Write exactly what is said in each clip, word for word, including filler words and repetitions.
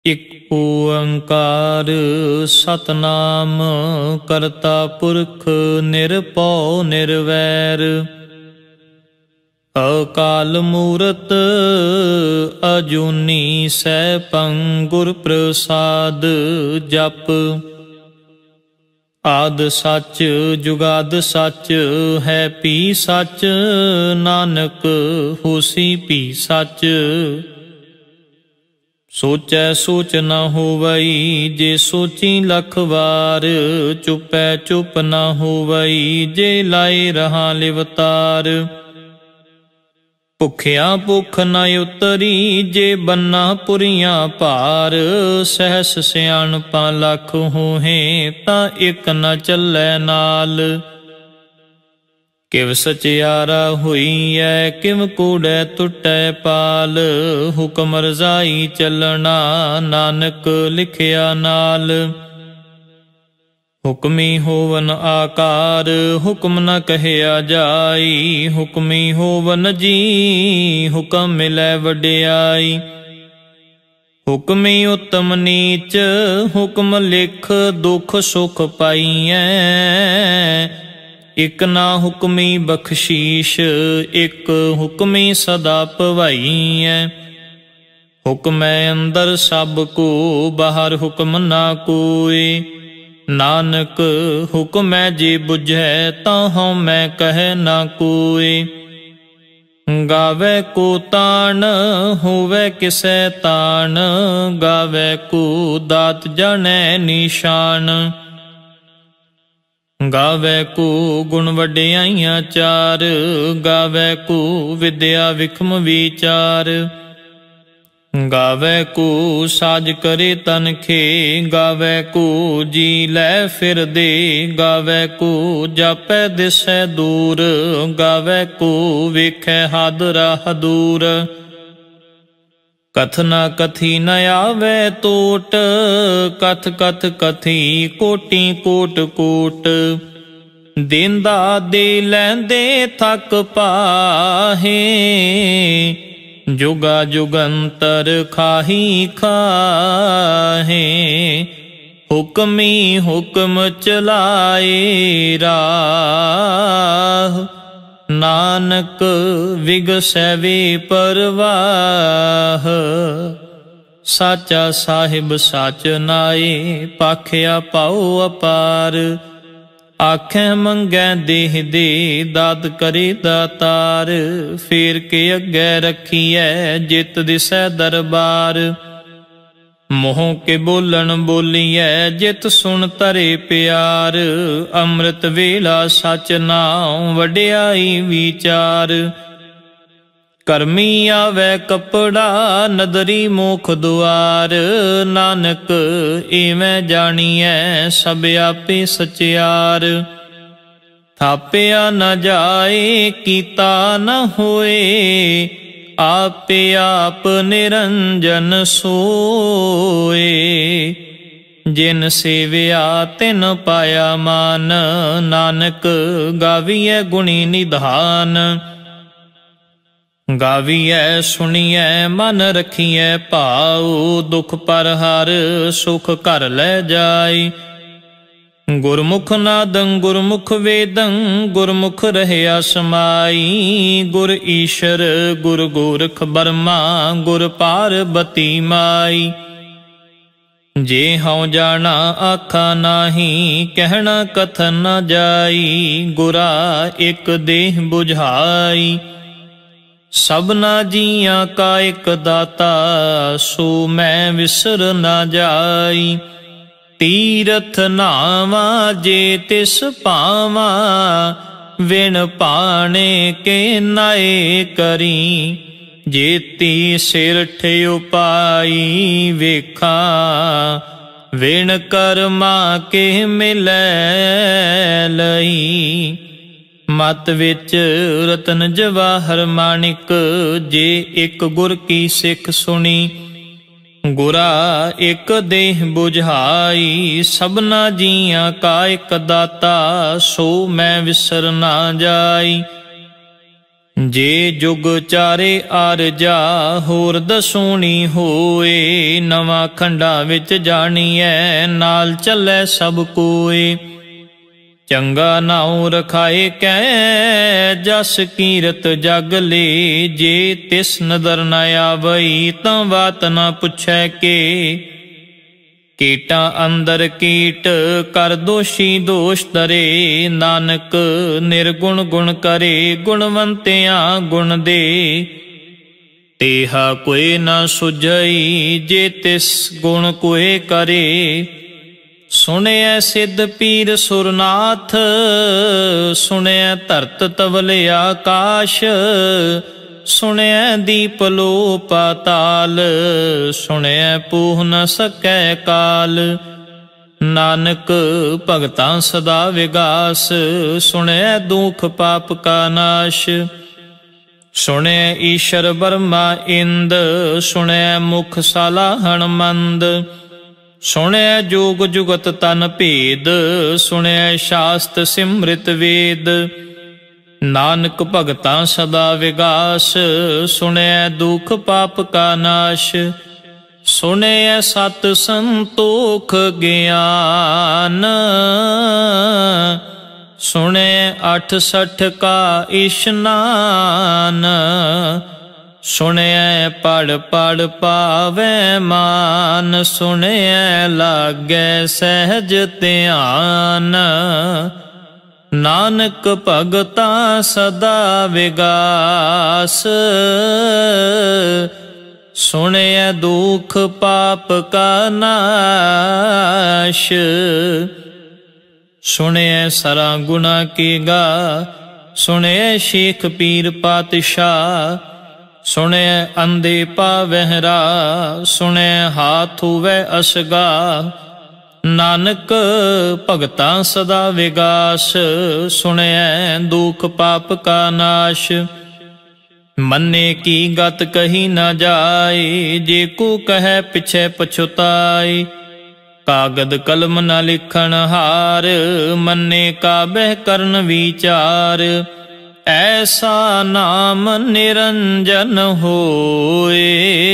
ਇਕ ਓੰਕਾਰ ਸਤਨਾਮ ਕਰਤਾ ਪੁਰਖ ਨਿਰਭਉ ਨਿਰਵੈਰ। ਅਕਾਲ ਮੂਰਤ ਅਜੂਨੀ ਸੈਭੰ ਗੁਰ ਪ੍ਰਸਾਦ ਜਪ। ਆਦਿ ਸੱਚ ਜੁਗਾਦਿ ਸੱਚ ਹੈ ਭੀ ਸੱਚ, ਨਾਨਕ ਹੋਸੀ ਭੀ ਸੱਚ। ਸੋਚੈ ਸੋਚ ਨ ਹੋਵਈ ਜੇ ਸੋਚੀ ਲੱਖ ਵਾਰ, ਚੁਪੈ ਚੁਪ ਨ ਹੋਵਈ ਜੇ ਲਾਏ ਰਹਾ ਲਿਵਤਾਰ। ਭੁਖਿਆ ਭੁਖ ਨ ਉਤਰੀ ਜੇ ਬੰਨਾ ਪੁਰੀਆਂ ਭਾਰ, ਸਹਿਸ ਸਿਆਣਪਾਂ ਲੱਖ ਹੋਹੇ ਤਾਂ ਇਕ ਨ ਚੱਲੈ ਨਾਲ। ਕਿਵ ਸਚਿਆਰਾ ਹੋਈਐ ਕਿਵ ਕੂੜੈ ਟੁੱਟੈ ਪਾਲ, ਹੁਕਮ ਰਜ਼ਾਈ ਚੱਲਣਾ ਨਾਨਕ ਲਿਖਿਆ ਨਾਲ। ਹੁਕਮੀ ਹੋਵਨ ਆਕਾਰ ਹੁਕਮ ਨ ਕਹਿਆ ਜਾਈ, ਹੁਕਮੀ ਹੋਵਨ ਜੀ ਹੁਕਮ ਮਿਲੈ ਵਡਿਆਈ। ਹੁਕਮੀ ਉਤਮ ਨੀਚ ਹੁਕਮ ਲਿਖ ਦੁਖ ਸੁਖ ਪਾਈਐ, ਇਕ ਨਾ ਹੁਕਮੀ ਬਖਸ਼ੀਸ਼ ਇਕ ਹੁਕਮੀ ਸਦਾ ਭਵਾਈਐ। ਹੁਕਮੈ ਅੰਦਰ ਸਭ ਕੋ ਬਾਹਰ ਹੁਕਮ ਨਾ ਕੋਇ, ਨਾਨਕ ਹੁਕਮੈ ਜੇ ਬੁਝੈ ਤਾਂ ਹਉਮੈ ਕਹਿ ਨਾ ਕੋਇ। ਗਾਵੇ ਕੋ ਤਾਣ ਹੋਵੇ ਕਿਸੈ ਤਾਣ, ਗਾਵੇ ਕੋ ਦਾਤ ਜਾਣੈ ਨਿਸ਼ਾਨ। ਗਾਵੇ ਕੋ ਗੁਣ ਵਡਿਆਈਆਂ ਚਾਰ, ਗਾਵੇ ਕੋ ਵਿਦਿਆ ਵਿਖਮ ਵਿਚਾਰ। ਗਾਵੇ ਕੋ ਸਾਜ ਕਰੇ ਤਨਖੇ, ਗਾਵੇ ਕੋ ਜੀ ਲੈ ਫਿਰਦੇ। ਗਾਵੇ ਕੋ ਜਾਪੈ ਦਿਸੈ ਦੂਰ, ਗਾਵੇ ਕੋ ਵੇਖੈ ਹਾਦਰਾ ਹਦੂਰ। ਕਥ ਨ ਕਥੀ ਨ ਆਵੈ ਟੋਟ, ਕਥ ਕਥ ਕਥੀ ਕੋਟि ਕੋਟ ਕੋਟ। ਦੇਂਦਾ ਦੇ ਲੈਂਦੇ ਥਕ ਪਾਹੇ, ਜੁਗਾ ਜੁਗੰਤਰ ਖਾਹੀ ਖਾਹੇ। ਹੁਕਮੀ ਹੁਕਮ ਚਲਾਏ ਰਾਹ, ਨਾਨਕ ਵਿਗਸੈ ਵੇ ਪਰਵਾਹ। ਸਾਚਾ ਸਾਹਿਬ ਸਾਚ ਨਾਏ, ਭਾਖਿਆ ਪਾਉ ਅਪਾਰ। ਆਖੈ ਮੰਗੈ ਦੇਹ ਦੇ ਦਾਤ ਕਰੇ ਦਾਤਾਰ, ਫੇਰ ਕੇ ਅੱਗੇ ਰੱਖੀਐ ਜਿਤ ਦਿਸੈ ਦਰਬਾਰ। ਮੋਹ ਕੇ ਬੋਲਣ ਬੋਲੀਐ ਜਿਤ ਸੁਣ ਧਰੇ ਪਿਆਰ। ਅੰਮ੍ਰਿਤ ਵੇਲਾ ਸਚ ਨਾਉ ਵਡਿਆਈ ਵਿਚਾਰ। ਕਰਮੀ ਆਵੈ ਕਪੜਾ ਨਦਰੀ ਮੋਖ ਦੁਆਰ, ਨਾਨਕ ਇਵੇਂ ਜਾਣੀਐ ਸਭ ਆਪੇ ਸਚਿਆਰ। ਥਾਪਿਆ ਨ ਜਾਏ ਕੀਤਾ ਨ ਹੋਏ, ਆਪੇ ਆਪ ਨਿਰੰਜਨ ਸੋਏ। ਜਿਨ ਸੇਵਿਆ ਤਿਨ ਪਾਇਆ ਮਾਨ, ਨਾਨਕ ਗਾਵੀਐ ਗੁਣੀ ਨਿਧਾਨ। ਗਾਵੀਐ ਸੁਣੀਐ ਮਨ ਰਖੀਐ ਭਾਉ, ਦੁਖ ਪਰ ਹਰ ਸੁਖ ਘਰ ਲੈ ਜਾਈ। ਗੁਰਮੁਖ ਨਾਦੰ ਗੁਰਮੁਖ ਵੇਦੰ, ਗੁਰਮੁਖ ਰਹਿਆ ਸਮਾਈ। ਗੁਰ ਈਸ਼ਰ ਗੁਰ ਗੋਰਖ ਬਰਮਾ, ਗੁਰ ਪਾਰਬਤੀ ਮਾਈ। ਜੇ ਹਉ ਜਾਣਾ ਆਖਾ ਨਾਹੀ, ਕਹਿਣਾ ਕਥਨ ਨ ਜਾਈ। ਗੁਰਾ ਇਕ ਦੇਹ ਬੁਝਾਈ, ਸਭਨਾ ਜੀਆਂ ਕਾ ਇਕ ਦਾਤਾ। ਸੋ ਮੈਂ ਵਿਸਰ ਨਾ ਜਾਈ। ਤੀਰਥ ਨਾਵਾਂ ਜੇ ਤਿਸ ਭਾਵਾਂ, ਵਿਣ ਭਾਣੇ ਕੇ ਨਾਏ ਕਰੀ। ਜੇਤੀ ਸਿਰਠ ਉਪਾਈ ਵੇਖਾਂ, ਵਿਣ ਕਰਮਾ ਕੇ ਮਿਲੈ ਲਈ। ਮਤ ਵਿੱਚ ਰਤਨ ਜਵਾਹਰ ਮਾਣਿਕ, ਜੇ ਇੱਕ ਗੁਰ ਕੀ ਸਿੱਖ ਸੁਣੀ। ਗੁਰਾ ਇਕ ਦੇਹ ਬੁਝਾਈ, ਸਭਨਾ ਜੀਆਂ ਕਾ ਇਕ ਦਾਤਾ। ਸੋ ਮੈਂ ਵਿਸਰ ਨਾ ਜਾਈ। जे जुग चारे आरजा होर दसूनी होए, नवा खंडा विच जानिए नाल चलै सब कोए। चंगा नाउ रखाए कै जस कीरत जग ले, जे तिस नदर न आवई तां बात न पुछै के। कीटा अंदर कीट कर दोषी दोष तरे, नानक निर्गुण गुण करे गुणवंतियां गुण दे। तेहा कोई न सुझई जे तिस गुण कोई करे, सुनिया सिद्ध पीर सुरनाथ सुनिया धरत तवल आकाश, सुनिया दीप लो पाताल, सुनिया पूह न सकै काल। नानक भगतां सदा विगास, सुनिया दुख पाप का नाश। सुनिया ईश्वर ब्रह्मा इंद, सुनिया मुख सालाहण मंद। सुनिया जोग जुगत तन भेद, सुनिया शास्त सिमृत वेद। नानक भगतां सदा विगास, सुनिया दुख पाप का नाश। सुनिया सत संतोख ज्ञान, सुनिया अठ सठ का इशनान। सुनिया पढ़ पढ़ पावै मान, सुनिया लागै सहज ध्यान। नानक भगतां सदा विगास, सुनिया दुख पाप का नाश। सुनिया सरा गुना की गा, सुनिया शेख पीर पातशाह। सुनिया अंधे पावहरा, सुनिया हाथ हुवै असगा। नानक भगतां सदा विगास, सुनिया दुख पाप का नाश। मन्ने की गत कही न जाए, जे को कहे पिछे पछुताए। कागद कलम न लिखन हार, मन्ने का बह करन विचार। ऐसा नाम निरंजन होए,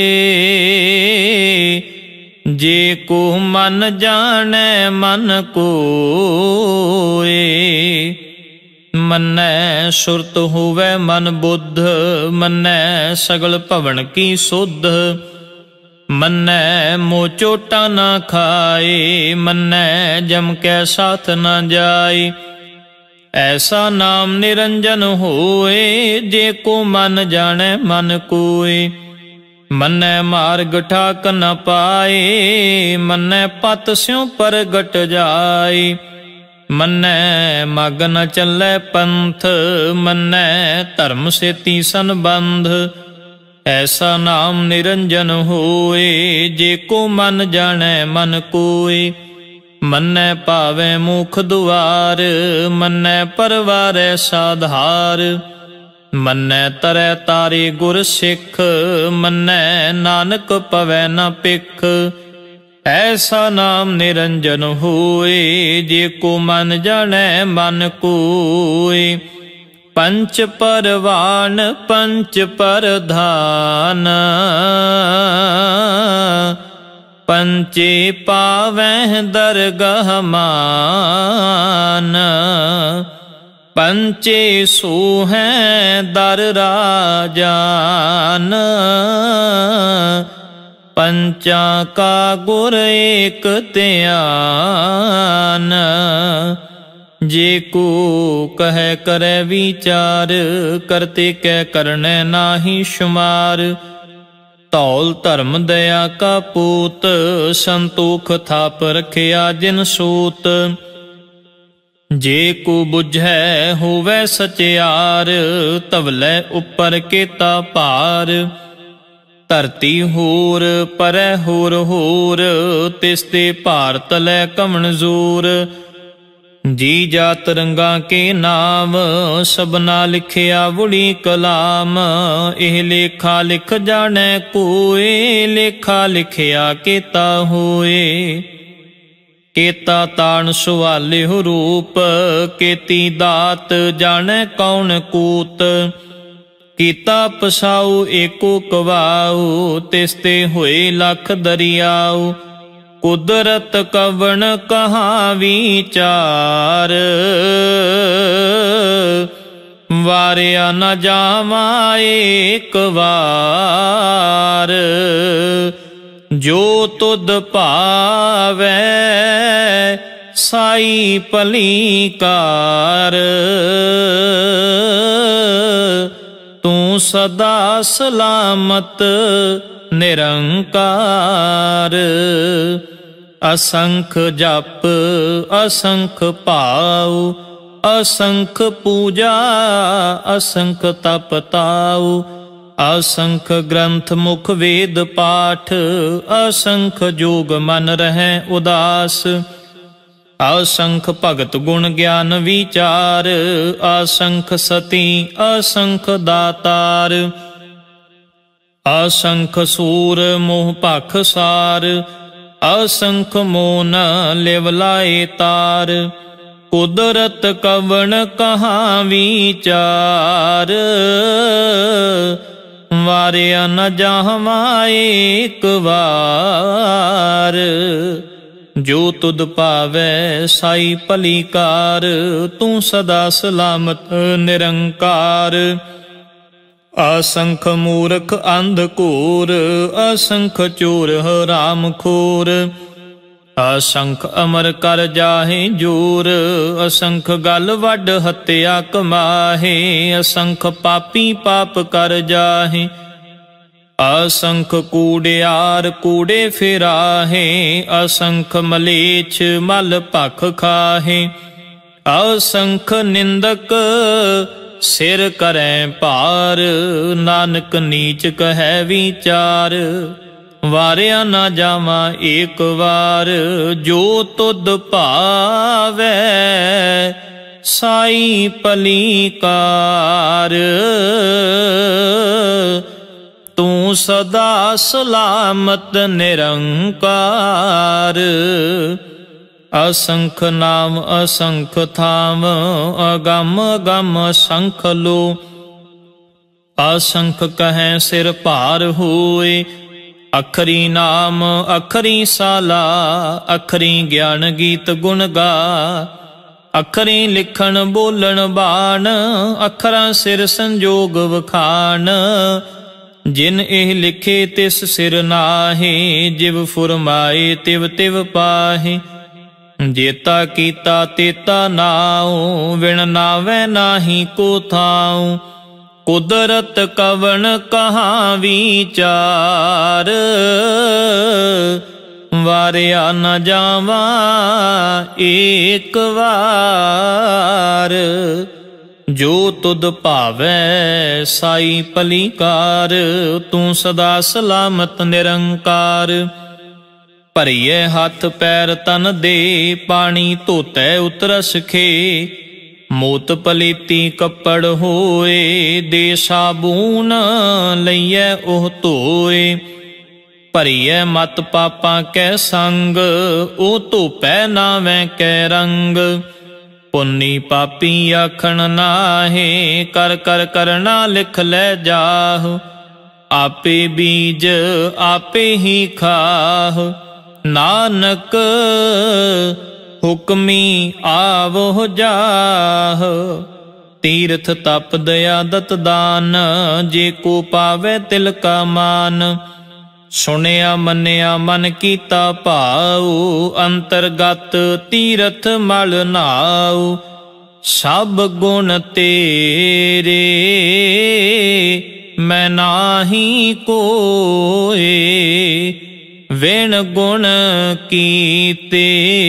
जे को मन जाने मन कोए। मन्नै सुरत होवै मन बुद्ध, मन्नै सगल भवन की सुध। मन्नै मोह चोटा न खाए, मन्नै जम कै साथ न जाए। ऐसा नाम निरंजन होए, जे को मन जाने मन कोय। मन्नै मार्ग ठाक न पाए, मन्नै पत स्यों परगट जाए। मन्नै मग न चलै पंथ, मन्नै धर्म सेती संबंध। ऐसा नाम निरंजन होए, जे को मन जाने मन कोय। मन्नै पावै मुख दुआर, मन्नै परवारै साधार। मन्नै तरै तारे गुर सिख, मन्नै नानक पवै न पिख। ऐसा नाम निरंजन होए, जे को मन जाने मन कोय। पंच परवान पंच परधान, पंचे पावैं दरगह मान। पंचे सोहैं दर राजान, पंचा का गुर एक ध्यान। जे को कह करे विचार, करते कै करने नाही शुमार। धौल धर्म दया का पूत, संतोख थाप रखिया जिन सूत। जे को बुझै होवै सचियार, तवलै उपर केता भार। धरती होर परै होर होर, तिसते भार तलै कमन जोर। जी जात रंगा के नाम, सबना लिखिया बुढ़ी कलाम। एह लेखा लिख जाने कोय, लेखा लिखिया केता होए। केता तान सुवाले हो रूप, केती दात जाने कौन कूत। ਕੀਤਾ ਪਸਾਉ ਏਕੋ ਕਵਾਉ, ਤਿਸ ਤੇ ਹੋਏ ਲਖ ਦਰਿਆਉ। ਕੁਦਰਤ ਕਵਣ ਕਹਾ ਵਿਚਾਰ, ਵਾਰਿਆ ਨ ਜਾਵਾਂ ਏਕ ਵਾਰ। ਜੋ ਤੁਧ ਭਾਵੈ ਸਾਈ ਭਲੀ ਕਾਰ, ਤੂੰ ਸਦਾ ਸਲਾਮਤ ਨਿਰੰਕਾਰ। ਅਸੰਖ ਜਪ ਅਸੰਖ ਭਾਉ, असंख पूजा असंख तप ताऊ। असंख ग्रंथ मुख वेद पाठ, असंख जोग मन रहै उदास। असंख भगत गुण ज्ञान विचार, असंख सती असंख दातार। असंख सूर मोह भख सार, असंख मोन लिव लाए तार। कुदरत कवण कहा विचार, वारिया न जावां एक वार। जो तुद पावै साई भली कार, तू सदा सलामत निरंकार। असंख मूर्ख अंध घोर, असंख चोर हराम खोर। असंख अमर कर जाहे जोर, असंख गल वड हत्या कमाहे। असंख पापी पाप कर जाहे, असंख कूड़ियार कूड़े फिराहे। असंख मलेच्छ मल भख खाहे, असंख निंदक सिर करै भार। नानक नीच कहे विचार, वारिया न जावां एक वार। जो तुद भावै साई भली कार, तू सदा सलामत निरंकार। असंख नाम असंख थाम, अगम अगम असंख लो। असंख कहें सिर भार होए, अखरी नाम अखरी साला। अखरी ज्ञान गीत गुण गा, अखरी लिखण बोलन बाण। अखरां सिर संजोग वखाण, जिन एह लिखे तिस सिर नाहे। जिव फुरमाए तिव तिव पाहे, जेता कीता तेता नाउ। विण नावै नाही को थाऊ, कुदरत कवण कहा विचार। वारिया न जावां एक वार। जो तुद भावै साई भली कार, तू सदा सलामत निरंकार। भरिए हथ पैर तन दे, पानी धोतै उतरस खे। मोत पलीती कपड़ होए, दे साबून लईए ओह धोए। भरिए मत पापां कै संग, ओ धोपै नावै कै रंग। पुन्नी पापी आखण नाहे, कर कर करना लिख लै जाह। आपे बीज आपे ही खाह, नानक हुक्मी आवो जाह। तीर्थ तप दया दत दान, जे को पावै तिल का मान। सुनिया मनिया मन कीता भाऊ, अंतरगत तीरथ मल नाऊ। सब गुण तेरे मैं नाही कोए, विण गुण कीते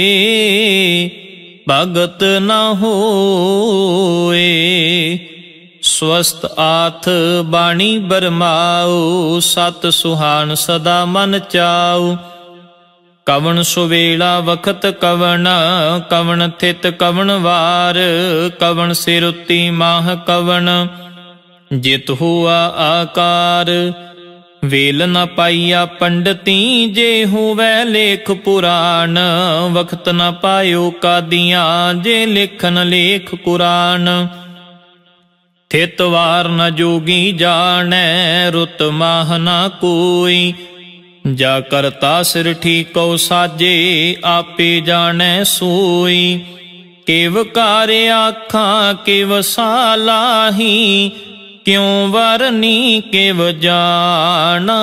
भगत न होए। स्वस्थ आथ बाणी बरमाओ, सत सुहान सदा मन चाओ। कवन सुवेला वखत कवन, कवन थित कवन वार। कवन सिरुति माह कवन, जित हुआ आकार। वेल न पाइया पंडिती, जे हुवै लेख पुराण। वक्त न पायो कादियां, जे लिखन लेख कुरान। ਥਿਤ ਵਾਰ ਨ ਜੋਗੀ ਜਾਣੈ, ਰੁਤ ਮਾਹ ਨਾ ਕੋਈ। ਜਾ ਕਰਤਾ ਸਿਰ ਠੀਕੋ ਸਾਜੇ, ਆਪੇ ਜਾਣੈ ਸੋਈ। ਕਿਵ ਕਾਰ ਆਖਾਂ ਕਿਵ ਸਾਲਾਹੀ, ਕਿਉ ਵਰਨੀ ਕਿਵ ਜਾਣਾ।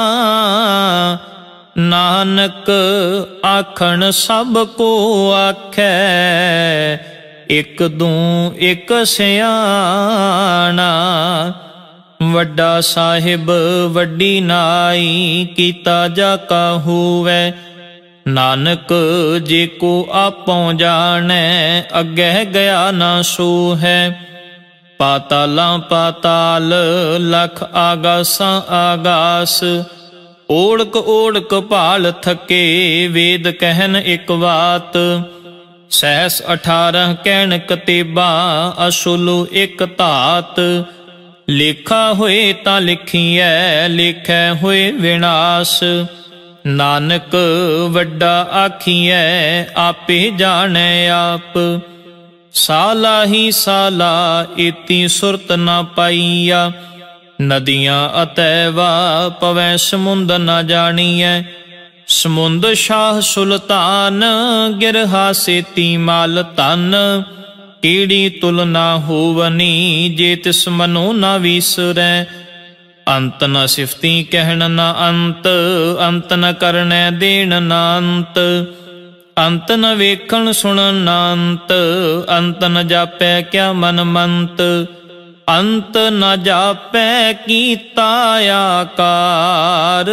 ਨਾਨਕ ਆਖਣ ਸਭ ਕੋ ਆਖੈ, ਇਕ ਦੂੰ ਇਕ ਸਿਆਣਾ। ਵੱਡਾ ਸਾਹਿਬ ਵੱਡੀ ਨਾਈ, ਕੀਤਾ ਜਾ ਕਾ ਹੋਵੈ। ਨਾਨਕ ਜੇ ਕੋ ਆਪੋਂ ਜਾਣੈ, ਅੱਗੇ ਗਿਆ ਨਾ ਸੋ ਹੈ। ਪਾਤਾਲਾਂ ਪਾਤਾਲ ਲਖ ਆਗਾਸਾਂ ਆਗਾਸ, ਓੜਕ ਓੜਕ ਭਾਲ ਥਕੇ। ਵੇਦ ਕਹਿਨ ਇੱਕ ਬਾਤ, ਸਹਿਸ ਅਠਾਰਹ ਕਹਿਣ ਕਤੇਬਾਂ। ਅਸੁਲ ਇੱਕ ਧਾਤ, ਲੇਖਾ ਹੋਏ ਤਾਂ ਲਿਖੀਐ, ਲੇਖੈ ਹੋਏ ਵਿਨਾਸ਼। ਨਾਨਕ ਵੱਡਾ ਆਖੀਐ, ਆਪੇ ਜਾਣੈ ਆਪ। ਸਾਲਾ ਹੀ ਸਾਲਾ, ਇਤੀ ਸੁਰਤ ਨਾ ਪਾਈਆ। ਨਦੀਆਂ ਅਤੈਵਾ, ਪਵੈ ਸਮੁੰਦ ਨਾ ਜਾਣੀਐ। ਸਮੁੰਦ ਸ਼ਾਹ ਸੁਲਤਾਨ, ਗਿਰਹਾ ਸੇਤੀ ਮਾਲ ਧਨ। ਕੀੜੀ ਤੁਲ ਨਾ ਹੋਵਨੀ, ਜੇ ਤਿਸ ਮਨੋ ਨਾ ਵੀਸਰੈ। ਅੰਤ ਨ ਸਿਫਤੀ ਕਹਿਣ ਨਾ ਅੰਤ, ਅੰਤ ਨ ਕਰਨੈ ਦੇਣ ਨਾ ਅੰਤ। ਅੰਤ ਨ ਵੇਖਣ ਸੁਣਨ ਨਾ ਅੰਤ, ਅੰਤ ਨ ਜਾਪੈ ਕਿਆ ਮਨ ਮੰਤ। ਅੰਤ ਨ ਜਾਪੈ ਕੀਤਾ ਆਕਾਰ,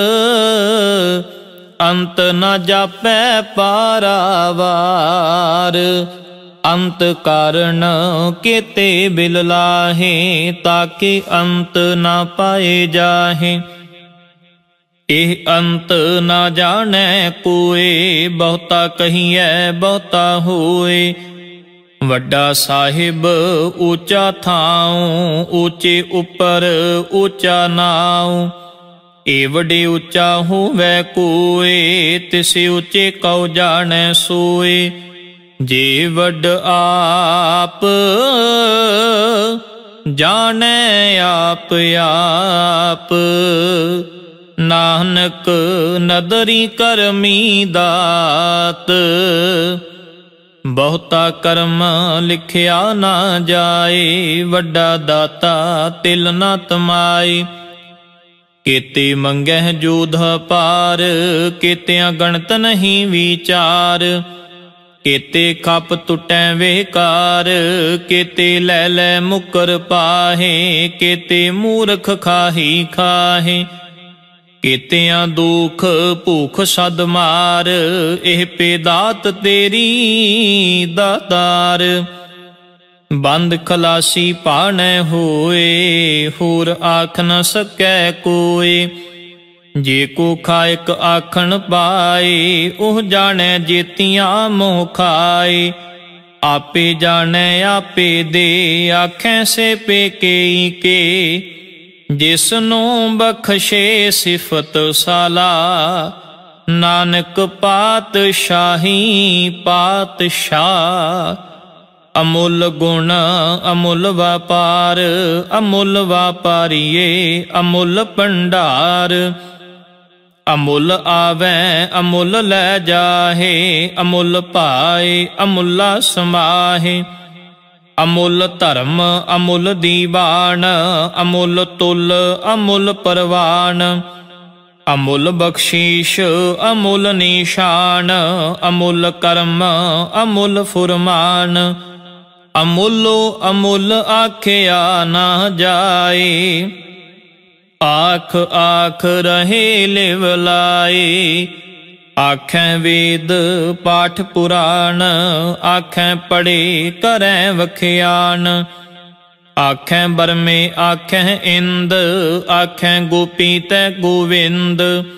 ਅੰਤ ਨ ਜਾਪੈ ਪਾਰਾਵਾਰ। ਅੰਤ ਕਾਰਨ ਕੇਤੇ ਬਿਲ ਲਾਹੇ, ਤਾਕੇ ਅੰਤ ਨਾ ਪਾਏ ਜਾਹੇ। ਇਹ ਅੰਤ ਨਾ ਜਾਣੈ ਕੋਏ, ਬਹੁਤਾ ਕਹੀਐ ਬਹੁਤਾ ਹੋਏ। ਵੱਡਾ ਸਾਹਿਬ ਉੱਚਾ ਥਾਉ, ਉੱਚੇ ਉੱਪਰ ਉੱਚਾ ਨਾਉ। ਏ ਵੱਡੇ ਉੱਚਾ ਹੋਵੈ ਕੋਏ, ਤਿਸੇ ਉੱਚੇ ਕਉ ਜਾਣੈ ਸੋਏ। ਜੇ ਵੱਡ ਆਪ ਜਾਣੈ ਆਪ ਆਪ, ਨਾਨਕ ਨਦਰੀ ਕਰਮੀ ਦਾਤ। ਬਹੁਤਾ ਕਰਮ ਲਿਖਿਆ ਨਾ ਜਾਏ, ਵੱਡਾ ਦਾਤਾ ਤਿਲ ਨਾ ਤਮਾਏ। ਕੇਤੇ ਮੰਗਹਿ ਜੋਧ ਪਾਰ, ਕੇਤਿਆਂ ਗਣਤ ਨਹੀਂ ਵਿਚਾਰ। ਕੇਤੇ ਖਪ ਟੁਟੈ ਵੇਕਾਰ, ਕੇਤੇ ਲੈ ਲੈ ਮੁਕਰ ਪਾਹੇ। ਕੇਤੇ ਮੂਰਖ ਖਾਹੀ ਖਾਹੇ, ਕੇਤਿਆਂ ਦੁਖ ਭੂਖ ਸਦ ਮਾਰ। ਇਹ ਪੇਦਾਤ ਤੇਰੀ ਦਾਤਾਰ, ਬੰਦ ਖਲਾਸੀ ਭਾਣੈ ਹੋਏ। ਹੋਰ ਆਖ ਨ ਸਕੈ ਕੋਏ, ਜੇ ਕੋ ਖਾਇਕ ਆਖਣ ਪਾਏ। ਉਹ ਜਾਣੈ ਜੇਤੀਆਂ ਮੋਹ ਖਾਏ, ਆਪੇ ਜਾਣੈ ਆਪੇ ਦੇ। ਆਖੈ ਸੇ ਪੇਕੇ ਕੇ, ਜਿਸਨੂੰ ਬਖਸ਼ੇ ਸਿਫਤ ਸਾਲਾ। ਨਾਨਕ ਪਾਤਸ਼ਾਹੀ ਪਾਤਸ਼ਾਹ, ਅਮੁੱਲ ਗੁਣ ਅਮੁੱਲ ਵਪਾਰ। ਅਮੁੱਲ ਵਾਪਾਰੀਏ ਅਮੁੱਲ ਭੰਡਾਰ। ਅਮੁੱਲ ਆਵੈ ਅਮੁੱਲ ਲੈ ਜਾਹੇ, ਅਮੁੱਲ ਭਾਏ ਅਮੁੱਲਾ ਸਮਾਹੇ। ਅਮੁੱਲ ਧਰਮ ਅਮੁੱਲ ਦੀਵਾਨ, ਅਮੁੱਲ ਤੁਲ ਅਮੁੱਲ ਪਰਵਾਨ। ਅਮੁੱਲ ਬਖਸ਼ੀਸ਼ ਅਮੁੱਲ ਨਿਸ਼ਾਨ, ਅਮੁੱਲ ਕਰਮ ਅਮੁੱਲ ਫੁਰਮਾਨ। ਅਮੁੱਲੋ ਅਮੁੱਲ ਆਖਿਆ ਨਾ ਜਾਏ, ਆਖ ਆਖ ਰਹੇ ਲਿਵ ਲਾਏ। ਆਖੈ ਵੇਦ ਪਾਠ ਪੁਰਾਣ, ਆਖੈ ਪੜ੍ਹੇ ਕਰੈ ਵਖਿਆਨ। ਆਖੈ ਬਰਮੇ ਆਖੈ ਇੰਦ, ਆਖੈ ਗੋਪੀ ਤੈ ਗੋਵਿੰਦ।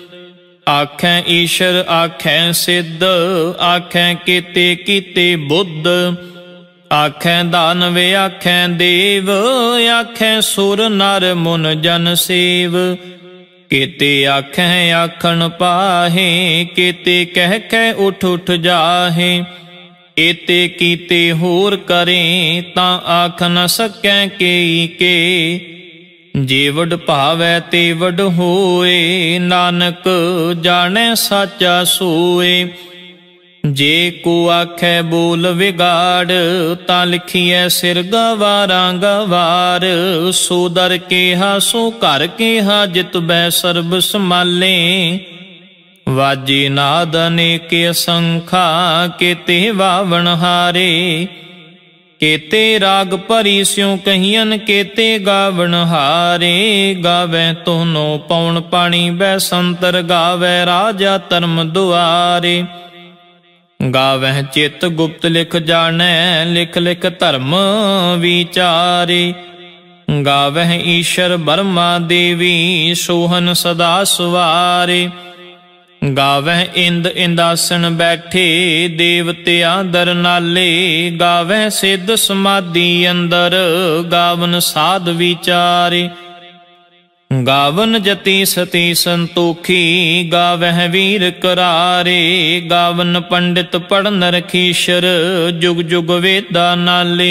ਆਖੈ ਈਸ਼ਰ ਆਖੈ ਸਿੱਧ, ਆਖੈ ਕੀਤੇ ਕੀਤੇ ਬੁੱਧ। ਆਖੈ ਦਾਨਵ ਆਖੈ ਦੇਵ, ਆਖੈ ਸੁਰ ਨਰ ਮੁਨ ਜਨ ਸੇਵ। ਕੇਤੇ ਆਖੈ ਆਖਣ ਪਾਹੇ, ਕੇਤੇ ਕਹਿ ਕਹਿ ਉਠ ਉਠ ਜਾਹੇ। एते कीते होर करें तां आख न सकै केई के। जे वड भावै ते वड होए नानक जाने साचा सोए। जे को आखै बोल विगाड़ तां लिखिए सिर गवारा गवार। सो दर केहा सो घर केहा जित बै सर्ब संभाले। वाजे नाद अनेक असंखा केते वावण हारे। केते राग भरी स्यों कहियन केते गावण हारे। गावै तोहनो पौन पाणी बैसंतर गावै राजा धर्म दुआरे। गावह चित गुप्त लिख जानै लिख लिख धर्म विचारे। गावह ईश्वर ब्रह्मा देवी सोहन सदा सवारे। गावह इंद इंदासन बैठे देवतिया दर नाले। गावह सिद्ध समाधि अंदर गावन साध विचारे। गावन जति सती संतोखी गावह वीर करारे। गावन पंडित पढ़न रखीशर जुग जुग वेदा नाले।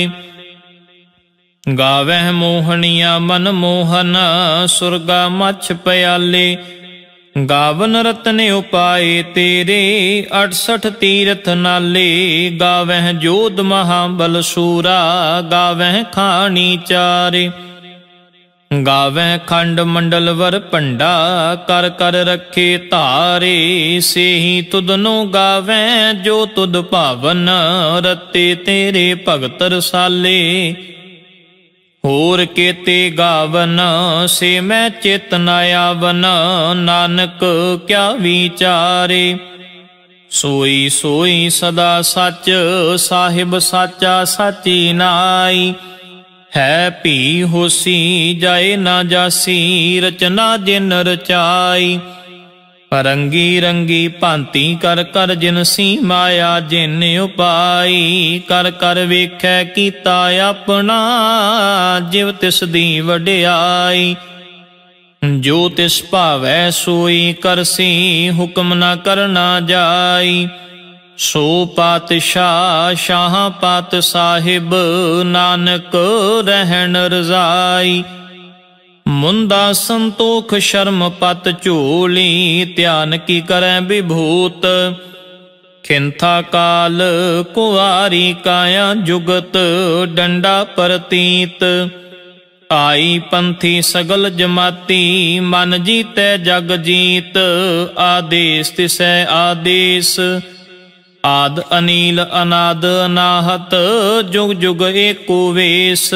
गावह मोहनिया मन मोहन सुरगा मछ प्याले। गावन रत्न उपाय तेरे अड़सठ तीरथ नाले। गावह जोध महाबल सूरा गावह खानी चारे। गावह खंड मंडल वर पंडा कर कर रखे तारे। से ही तुदनो गावह जो तुद पावन रते तेरे भगत रसाले। होर केते गावन से मैं चेतना आवन नानक क्या विचारे। सोई सोई सदा सच साहिब साचा साची नाई। है भी होसी जाए ना जासी रचना जिन रचाई। रंगी रंगी भांति कर कर जिनसी माया जिन उपाई। कर कर वेखै कीता अपना जिव तिस दी वड्याई। जो तिस भावै सोई करसी हुक्म न करना जाई। सो पातशाह शाह पात साहिब नानक रहन रजाई। मुंदा संतोख शर्म पत झोली ध्यान की करै विभूत। खिंथा काल कुआरी काया जुगत डंडा प्रतीत। आई पंथी सगल जमाती मन जीतै जग जीत। आदेश तिसै आदेश आद अनील अनाद अनाहत जुग जुग एको वेश।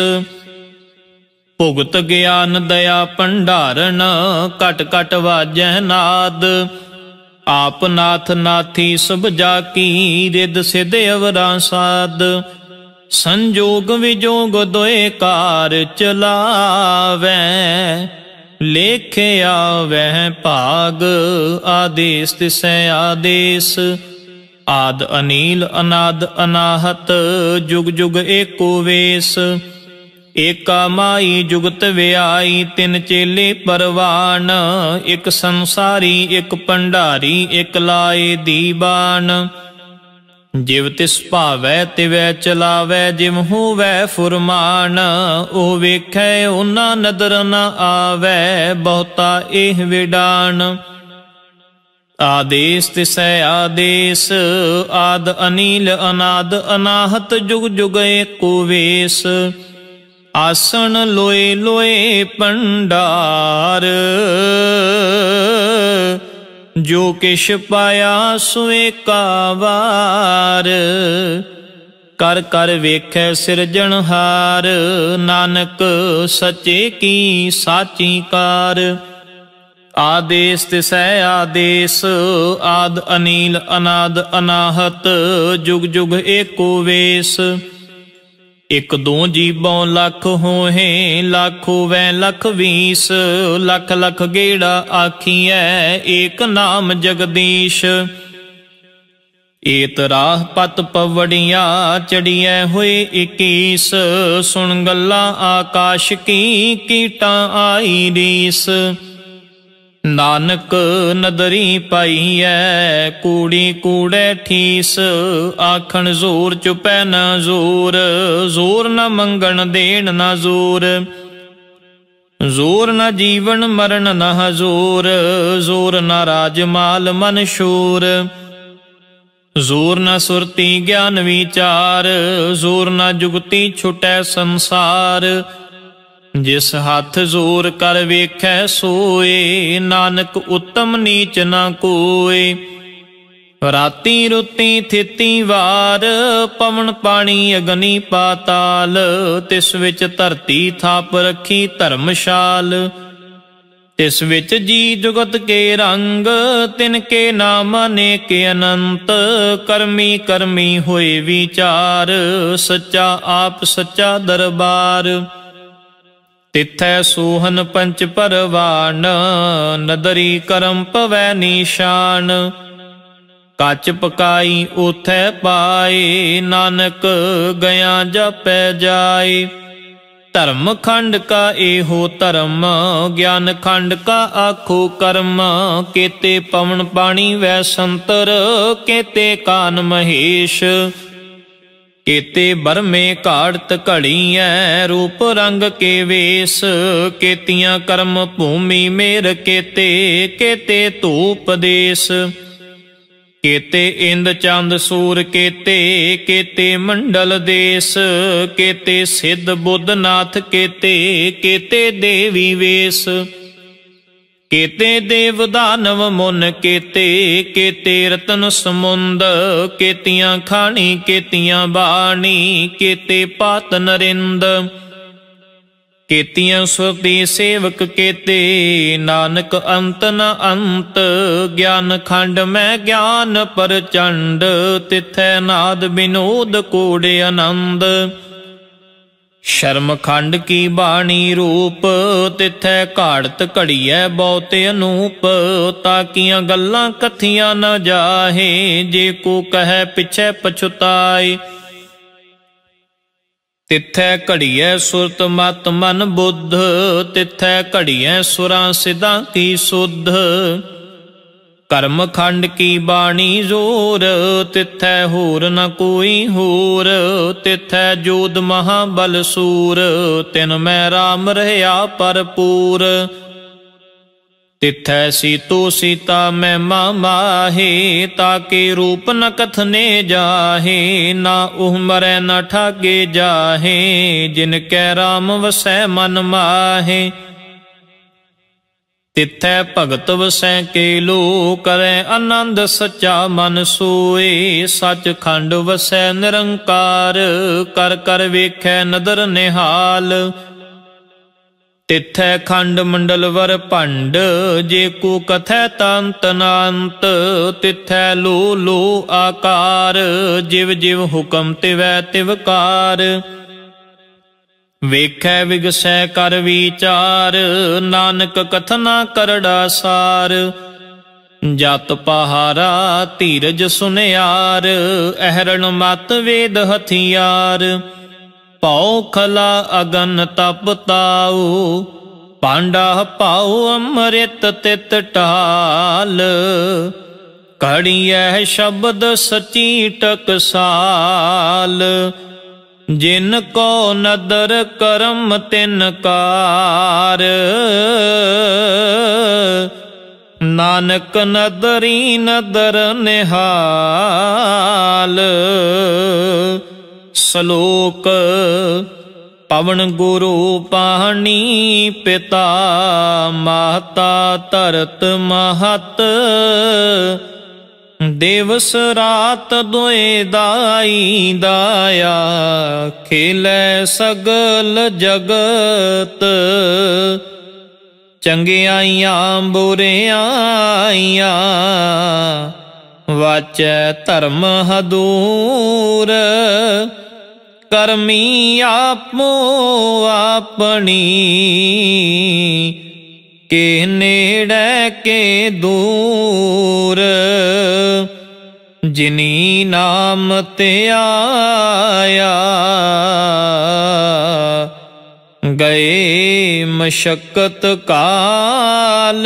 भुगत ज्ञान दया भंडारण कट कट वाजै नाद। आप नाथ नाथी सब जाकी रिद सिध अवरा साध। संजोग विजोग दोए कार चलावै लेखे आवै भाग। आदेश तिसै आदेश आद अनील अनाद अनाहत जुग जुग एको वेश। एका माई जुगत व्याई तिन चेले परवान। एक संसारी एक भंडारी एक लाए दीवान। जिव तिस भावै तिवै चलावै जिव होवै फुरमान। ओ वेखै ओना नदर न आवै बहुता एह विडान। आदेश तिसै आदेश आद अनील अनाद अनाहत जुग जुग एको वेश। आसन लोए लोए भंडार जो किश पाया सोए कावार। कर कर वेखै सिरजनहार नानक सचे की साची कार। आदेश तिसै आदेश आद अनील अनाद अनाहत जुग जुग एको वेश। एक दो जीबों लख होहे लाख होवै लख बीस। लख लख गेड़ा आखिए एक नाम जगदीश। एत राह पत पवड़िया चढ़िए हुए इक्कीस। सुन गल्ला आकाश की कीटा आई रीस। ਨਾਨਕ ਨਦਰੀ ਪਾਈਐ ਕੂੜੀ ਕੂੜੈ ਠੀਸ, ਆਖਣ ਜ਼ੋਰ ਚੁਪੈ ਨਾ ਜ਼ੋਰ, ਜ਼ੋਰ ਨ ਮੰਗਣ ਦੇਣ ਨਾ ਜ਼ੋਰ, ਜ਼ੋਰ ਨ ਜੀਵਨ ਮਰਨ ਨ ਹਜ਼ੂਰ, ਜ਼ੋਰ ਨ ਰਾਜ ਮਾਲ ਮਨ ਸ਼ੂਰ, ਜ਼ੋਰ ਨ ਸੁਰਤੀ ਗਿਆਨ ਵਿਚਾਰ, ਜ਼ੋਰ ਨ ਜੁਗਤੀ ਛੁਟੈ ਸੰਸਾਰ, ਜਿਸ ਹੱਥ ਜ਼ੋਰ ਕਰ ਵੇਖੈ ਸੋਏ, ਨਾਨਕ ਉੱਤਮ ਨੀਚ ਨਾ ਕੋਏ। ਰਾਤੀ ਰੁੱਤੀ ਥਿਤੀ ਵਾਰ, ਪਵਨ ਪਾਣੀ ਅਗਨੀ ਪਾਤਾਲ, ਤਿਸ ਵਿੱਚ ਧਰਤੀ ਥਾਪ ਰੱਖੀ ਧਰਮਸ਼ਾਲ, ਤਿਸ ਵਿੱਚ ਜੀ ਜੁਗਤ ਕੇ ਰੰਗ, ਤਿਨ ਕੇ ਨਾਮ ਅਨੇਕ ਅਨੰਤ, ਕਰਮੀ ਕਰਮੀ ਹੋਏ ਵਿਚਾਰ, ਸੱਚਾ ਆਪ ਸੱਚਾ ਦਰਬਾਰ, ਤਿਥੈ ਸੋਹਨ ਪੰਚ ਪਰਵਾਨ, ਨਦਰੀ ਕਰਮ ਪਵੈ ਨਿਸ਼ਾਨ, ਕੱਚ ਪਕਾਈ ਉਥੈ ਪਾਏ, ਨਾਨਕ ਗਿਆ ਜਪੈ ਜਾਏ। ਧਰਮ ਖੰਡ ਕਾ ਇਹੋ ਧਰਮ, ਗਿਆਨ ਖੰਡ ਕਾ ਆਖੋ ਕਰਮ, ਕੇਤੇ ਪਵਨ ਪਾਣੀ ਵੈ ਸੰਤਰ, ਕੇਤੇ ਕਾਨ ਮਹੇਸ਼, ਕੇਤੇ ਬਰਮੇ ਘਾੜਤ ਘੜੀਐ, ਰੂਪ ਰੰਗ ਕੇ ਵੇਸ, ਕੇਤੀਆਂ ਕਰਮ ਭੂਮੀ ਮੇਰ ਕੇਤੇ, ਕੇਤੇ ਧੂਪ ਦੇਸ, ਕੇਤੇ ਇੰਦ ਚੰਦ ਸੂਰ ਕੇਤੇ, ਕੇਤੇ ਮੰਡਲ ਦੇਸ, ਕੇਤੇ ਸਿੱਧ ਬੁੱਧ ਨਾਥ ਕੇਤੇ, ਕੇਤੇ ਦੇਵੀ ਵੇਸ, ਕੇਤੇ ਦੇਵ ਦਾਨਵ ਮੁਨ ਕੇਤੇ, ਕੇਤੇ ਰਤਨ ਸਮੁੰਦ, ਕੇਤੀਆਂ ਖਾਣੀ ਕੇਤੀਆਂ ਬਾਣੀ, ਕੇਤੇ ਪਾਤ ਨਰਿੰਦ, ਕੇਤੀਆਂ ਸੁਰਤੀ ਸੇਵਕ ਕੇਤੇ, ਨਾਨਕ ਅੰਤ ਨ ਅੰਤ, ਗਿਆਨ ਖੰਡ ਮੈਂ ਗਿਆਨ ਪ੍ਰਚੰਡ, ਤਿਥੈ ਨਾਦ ਬਿਨੋਦ ਕੋੜੇ ਆਨੰਦ, ਸ਼ਰਮ ਖੰਡ ਕੀ ਬਾਣੀ ਰੂਪ, ਤਿਥੈ ਘਾੜਤ ਘੜੀਐ ਬਹੁਤ ਅਨੂਪ, ਤਾਕੀਆਂ ਗੱਲਾਂ ਕਥੀਆਂ ਨ ਜਾਹੇ, ਜੇ ਕੋ ਕਹੈ ਪਿਛੈ ਪਛੁਤਾਏ, ਤਿਥੈ ਘੜੀਐ ਸੁਰਤ ਮਤ ਮਨ ਬੁੱਧ, ਤਿਥੈ ਘੜੀਐ ਸੁਰਾਂ ਸਿਧਾਂ ਕੀ ਸੁਧ, ਕਰਮ ਖੰਡ ਕੀ ਬਾਣੀ ਜ਼ੋਰ, ਤਿਥੈ ਹੋਰ ਨ ਕੋਈ ਹੋਰ, ਤਿਥੈ ਜੋਧ ਮਹਾਬਲ ਸੂਰ, ਤਿਨ ਮੈਂ ਰਾਮ ਰਹਿਆ ਭਰਪੂਰ, ਤਿਥੈ ਸੀਤੋ ਸੀਤਾ ਮਹਿਮਾ ਮਾਹੇ, ਤਾਕੇ ਰੂਪ ਨ ਕਥਨੇ ਜਾਹੇ, ਨਾ ਉਹ ਮਰੈ ਨ ਠਾਗੇ ਜਾਹੇ, ਜਿਨ ਕੈ ਰਾਮ ਵਸੈ ਮਨ ਮਾਹੇ, ਤਿਥੈ ਭਗਤ ਵਸੈ ਕੇ ਲੋ, ਕਰੈ ਆਨੰਦ ਸੱਚਾ ਮਨ ਸੋਏ, ਸੱਚ ਖੰਡ ਵਸੈ ਨਿਰੰਕਾਰ, ਕਰ ਕਰ ਵੇਖੈ ਨਦਰ ਨਿਹਾਲ, ਤਿਥੈ ਖੰਡ ਮੰਡਲ ਵਰ ਭੰਡ, ਜੇ ਕੋ ਕਥੈ ਤੰਤ ਨਾੰਤ, ਤਿਥੈ ਲੋ ਲੋ ਆਕਾਰ, ਜਿਵ ਜਿਵ ਹੁਕਮ ਤਿਵੈ ਤਿਵਕਾਰ, ਵੇਖੈ ਵਿਗਸੈ ਕਰ ਵਿਚਾਰ, ਨਾਨਕ ਕਥਨਾ ਕਰੜਾ ਸਾਰ, ਜਤ ਪਹਾਰਾ ਧੀਰਜ ਸੁਨਿਆਰ, ਅਹਰਣ ਮਤ ਵੇਦ ਹਥਿਆਰ, ਭਉ ਖਲਾ ਅਗਨ ਤਪ ਤਾਉ, ਪਾਂਡਾ ਪਾਉ ਅੰਮ੍ਰਿਤ ਤਿਤ ਢਾਲ, ਘੜੀਐ ਸ਼ਬਦ ਸਚੀ ਟਕਸਾਲ, ਜਿਨ ਕੋ ਨਦਰ ਕਰਮ ਤਿਨ ਕਾਰ, ਨਾਨਕ ਨਦਰੀ ਨਦਰ ਨਿਹਾਲ। ਸ਼ਲੋਕ ਪਵਨ ਗੁਰੂ ਪਾਣੀ ਪਿਤਾ ਮਾਤਾ ਧਰਤ ਮਹਤ, ਦਿਵਸ ਰਾਤ ਦੋਏ ਦਾਈ ਦਾਇਆ, ਖੇਲੇ ਸਗਲ ਜਗਤ, ਚੰਗਿਆਈਆਂ ਬੁਰਿਆਈਆਂ, ਵਾਚੈ ਧਰਮ ਹਦੂਰ, ਕਰਮੀ ਆਪੋ ਆਪਣੀ, ਕੇ ਨੇੜੇ ਕੇ ਦੂਰ, ਜਿਨੀ ਨਾਮ ਤੇ ਆਇਆ, ਗਏ ਮਸ਼ੱਕਤ ਕਾਲ,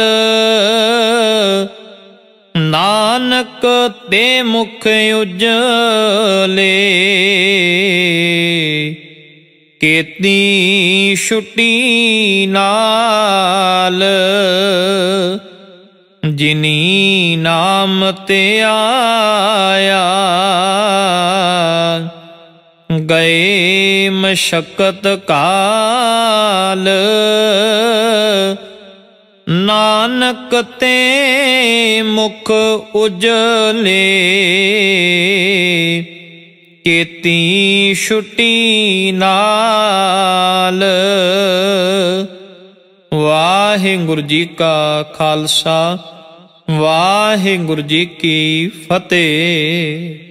ਨਾਨਕ ਤੇ ਮੁਖ ਉਜਲੇ, ਕੀਤੀ ਛੁਟੀ ਨਾਲ, ਜਿਨੀ ਨਾਮ ਤੇ ਆਇਆ। ਗਏ ਮਸ਼ੱਕਤ ਕਾਲ, ਨਾਨਕ ਤੇ ਮੁਖ ਉਜਲੇ, ਕੀਤੀ ਛੁਟੀ ਨਾਲ। ਵਾਹਿਗੁਰੂ ਜੀ ਕਾ ਖਾਲਸਾ, ਵਾਹਿਗੁਰੂ ਜੀ ਕੀ ਫਤਿਹ।